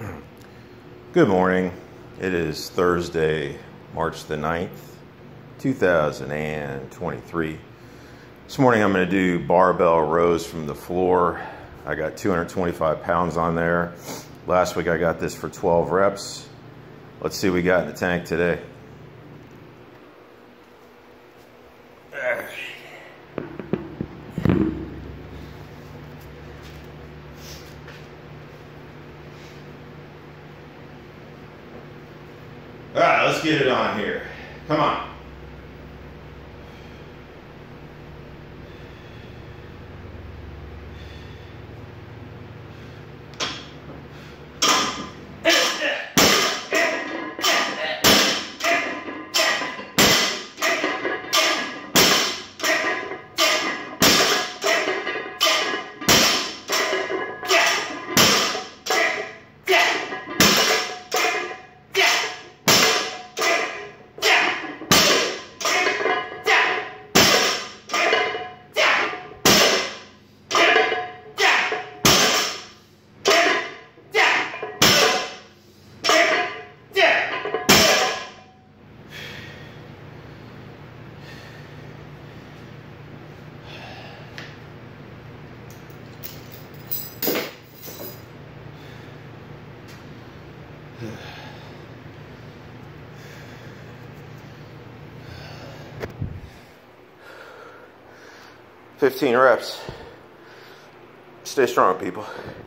Good morning. It is Thursday, March the 9th, 2023. This morning I'm going to do barbell rows from the floor. I got 225 pounds on there. Last week I got this for 12 reps. Let's see what we got in the tank today. All right, let's get it on here. Come on. Yeah. 15 reps. Stay strong, people.